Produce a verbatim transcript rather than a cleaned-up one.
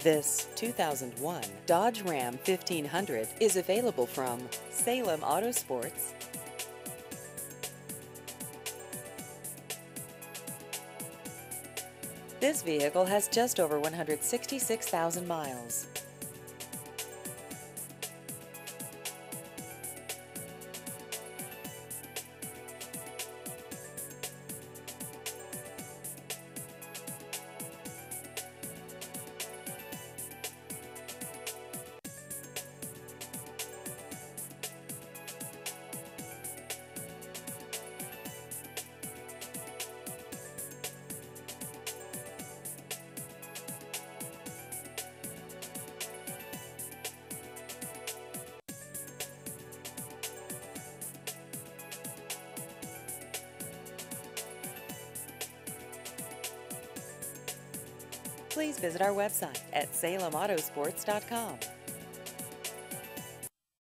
This two thousand one Dodge Ram fifteen hundred is available from Salem Auto Sports. This vehicle has just over one hundred sixty-six thousand miles. Please visit our website at salem autosports dot com.